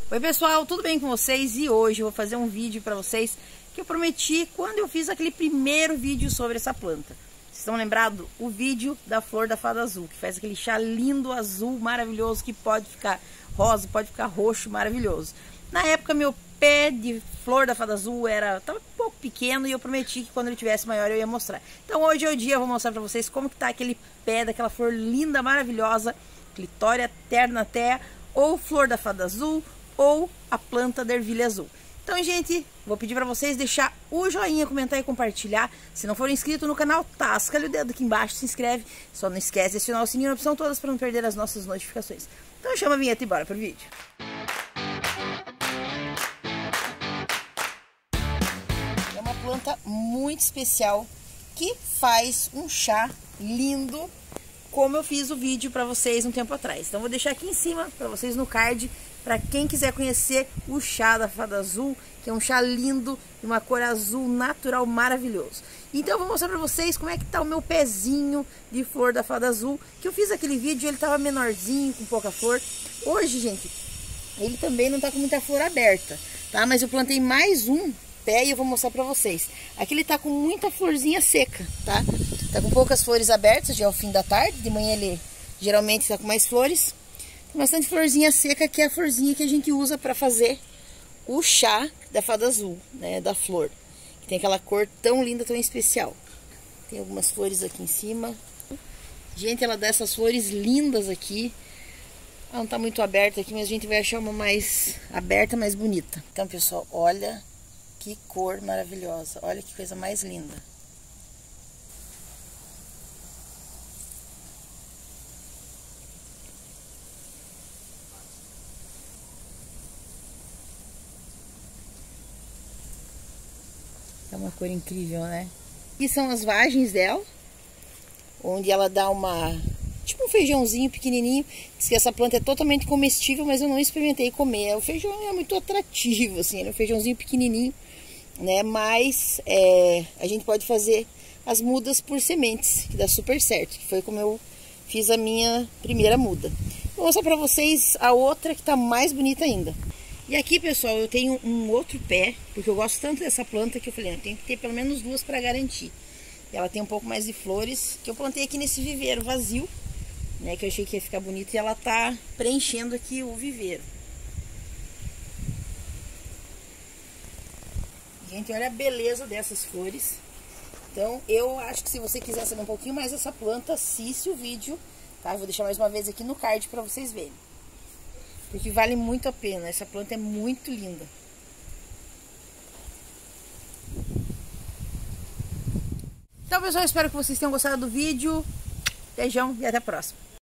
Oi pessoal, tudo bem com vocês? E hoje eu vou fazer um vídeo para vocês que eu prometi quando eu fiz aquele primeiro vídeo sobre essa planta. Vocês estão lembrados? O vídeo da flor da fada azul, que faz aquele chá lindo, azul, maravilhoso, que pode ficar rosa, pode ficar roxo, maravilhoso. Na época meu pé de flor da fada azul estava um pouco pequeno e eu prometi que quando ele tivesse maior eu ia mostrar. Então hoje é o dia, eu vou mostrar para vocês como que tá aquele pé daquela flor linda, maravilhosa, Clitória ternatea, ou flor da fada azul, ou a planta da ervilha azul. Então, gente, vou pedir para vocês deixar o joinha, comentar e compartilhar. Se não for inscrito no canal, tasca-lhe o dedo aqui embaixo, se inscreve. Só não esquece de acionar o sininho na opção todas para não perder as nossas notificações. Então chama a vinheta e bora pro vídeo. É uma planta muito especial que faz um chá lindo, como eu fiz o vídeo para vocês um tempo atrás. Então vou deixar aqui em cima para vocês no card, para quem quiser conhecer o chá da fada azul, que é um chá lindo, de uma cor azul natural maravilhoso. Então eu vou mostrar para vocês como é que tá o meu pezinho de flor da fada azul, que eu fiz aquele vídeo, ele tava menorzinho, com pouca flor. Hoje, gente, ele também não tá com muita flor aberta, tá? Mas eu plantei mais um pé e eu vou mostrar para vocês. Aqui ele tá com muita florzinha seca, tá? Tá com poucas flores abertas, já é o fim da tarde. De manhã ele geralmente tá com mais flores. Tem bastante florzinha seca, que é a florzinha que a gente usa para fazer o chá da fada azul, né? Da flor. Que tem aquela cor tão linda, tão especial. Tem algumas flores aqui em cima. Gente, ela dá essas flores lindas aqui. Ela não tá muito aberta aqui, mas a gente vai achar uma mais aberta, mais bonita. Então, pessoal, olha que cor maravilhosa. Olha que coisa mais linda. É uma cor incrível, né? E são as vagens dela, onde ela dá tipo um feijãozinho pequenininho. Diz que essa planta é totalmente comestível, mas eu não experimentei comer. O feijão é muito atrativo, assim, é um feijãozinho pequenininho, né? Mas a gente pode fazer as mudas por sementes, que dá super certo. Que foi como eu fiz a minha primeira muda. Vou mostrar pra vocês a outra que tá mais bonita ainda. E aqui, pessoal, eu tenho um outro pé, porque eu gosto tanto dessa planta que eu falei, eu tenho que ter pelo menos duas para garantir. Ela tem um pouco mais de flores, que eu plantei aqui nesse viveiro vazio, né, que eu achei que ia ficar bonito, e ela tá preenchendo aqui o viveiro. Gente, olha a beleza dessas flores. Então, eu acho que se você quiser saber um pouquinho mais dessa planta, assiste o vídeo, tá? Eu vou deixar mais uma vez aqui no card para vocês verem. Porque vale muito a pena, essa planta é muito linda. Então, pessoal, espero que vocês tenham gostado do vídeo. Beijão e até a próxima.